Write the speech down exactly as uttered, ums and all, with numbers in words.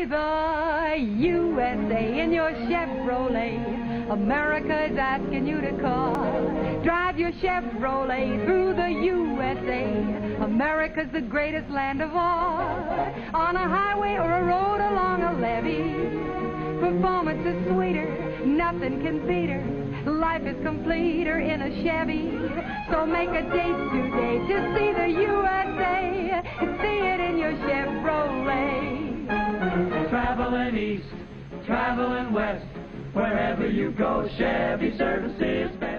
see the U S A in your Chevrolet. America is asking you to call. Drive your Chevrolet through the U S A. America's the greatest land of all. On a highway or a road along a levee, performance is sweeter, nothing can beat her. Life is completer in a Chevy. So make a date today to see the U S A. See it in your Chevrolet. Traveling east, traveling west, wherever you go, Chevy service is best.